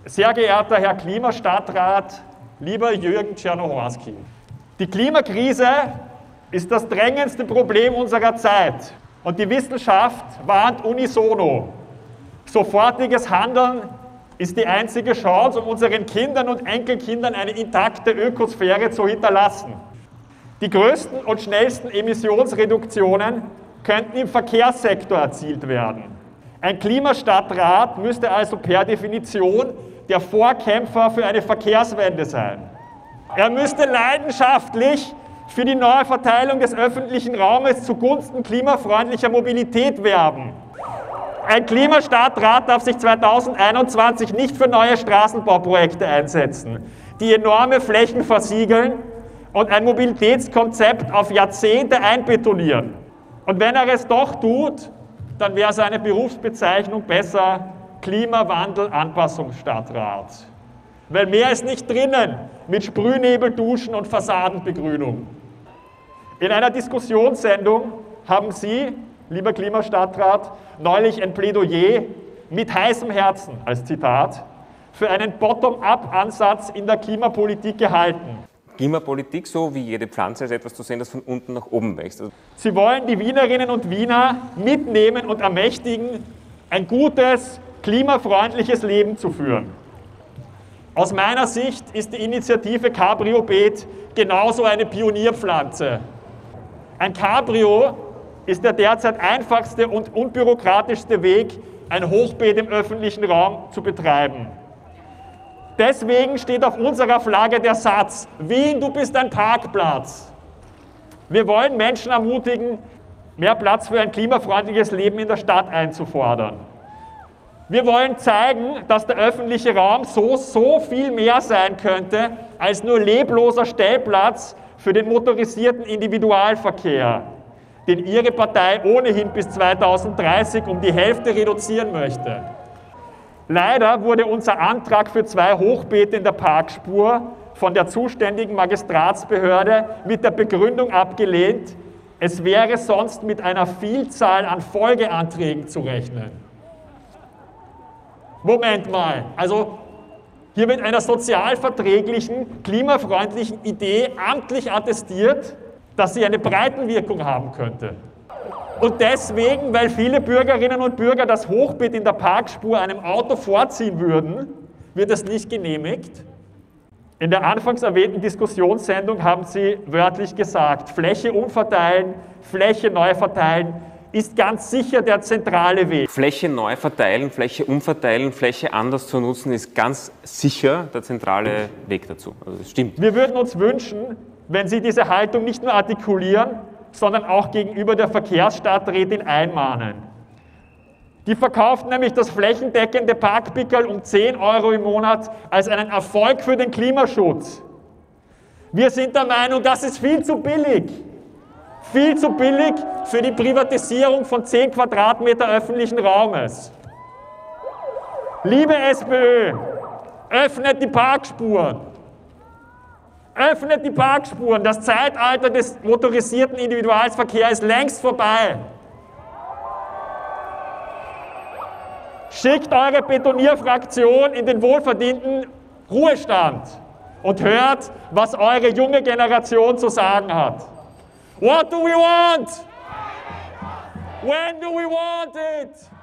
Sehr geehrter Herr Klimastadtrat, lieber Jürgen Czernohorski, die Klimakrise ist das drängendste Problem unserer Zeit und die Wissenschaft warnt unisono. Sofortiges Handeln ist die einzige Chance, um unseren Kindern und Enkelkindern eine intakte Ökosphäre zu hinterlassen. Die größten und schnellsten Emissionsreduktionen könnten im Verkehrssektor erzielt werden. Ein Klimastadtrat müsste also per Definition der Vorkämpfer für eine Verkehrswende sein. Er müsste leidenschaftlich für die neue Verteilung des öffentlichen Raumes zugunsten klimafreundlicher Mobilität werben. Ein Klimastadtrat darf sich 2021 nicht für neue Straßenbauprojekte einsetzen, die enorme Flächen versiegeln und ein Mobilitätskonzept auf Jahrzehnte einbetonieren. Und wenn er es doch tut, dann wäre seine Berufsbezeichnung besser Klimawandel-Anpassungsstadtrat. Weil mehr ist nicht drinnen mit Sprühnebelduschen und Fassadenbegrünung. In einer Diskussionssendung haben Sie, lieber Klimastadtrat, neulich ein Plädoyer mit heißem Herzen, als Zitat, für einen Bottom-up-Ansatz in der Klimapolitik gehalten. Klimapolitik, so wie jede Pflanze, ist etwas zu sehen, das von unten nach oben wächst. Sie wollen die Wienerinnen und Wiener mitnehmen und ermächtigen, ein gutes, klimafreundliches Leben zu führen. Aus meiner Sicht ist die Initiative Cabrio-Beet genauso eine Pionierpflanze. Ein Cabrio ist der derzeit einfachste und unbürokratischste Weg, ein Hochbeet im öffentlichen Raum zu betreiben. Deswegen steht auf unserer Flagge der Satz: Wien, du bist ein Parkplatz. Wir wollen Menschen ermutigen, mehr Platz für ein klimafreundliches Leben in der Stadt einzufordern. Wir wollen zeigen, dass der öffentliche Raum so viel mehr sein könnte als nur lebloser Stellplatz für den motorisierten Individualverkehr, den Ihre Partei ohnehin bis 2030 um die Hälfte reduzieren möchte. Leider wurde unser Antrag für 2 Hochbeete in der Parkspur von der zuständigen Magistratsbehörde mit der Begründung abgelehnt, es wäre sonst mit einer Vielzahl an Folgeanträgen zu rechnen. Moment mal, also hier mit einer sozialverträglichen, klimafreundlichen Idee amtlich attestiert, dass sie eine Breitenwirkung haben könnte. Und deswegen, weil viele Bürgerinnen und Bürger das Hochbeet in der Parkspur einem Auto vorziehen würden, wird es nicht genehmigt. In der anfangs erwähnten Diskussionssendung haben Sie wörtlich gesagt, Fläche umverteilen, Fläche neu verteilen, ist ganz sicher der zentrale Weg. Fläche neu verteilen, Fläche umverteilen, Fläche anders zu nutzen, ist ganz sicher der zentrale Weg dazu. Also das stimmt. Wir würden uns wünschen, wenn Sie diese Haltung nicht nur artikulieren, sondern auch gegenüber der Verkehrsstadträtin einmahnen. Die verkauft nämlich das flächendeckende Parkpickerl um 10 € im Monat als einen Erfolg für den Klimaschutz. Wir sind der Meinung, das ist viel zu billig. Viel zu billig für die Privatisierung von 10 Quadratmeter öffentlichen Raumes. Liebe SPÖ, öffnet die Parkspuren. Öffnet die Parkspuren. Das Zeitalter des motorisierten Individualverkehrs ist längst vorbei. Schickt eure Betonierfraktion in den wohlverdienten Ruhestand und hört, was eure junge Generation zu sagen hat. What do we want? When do we want it?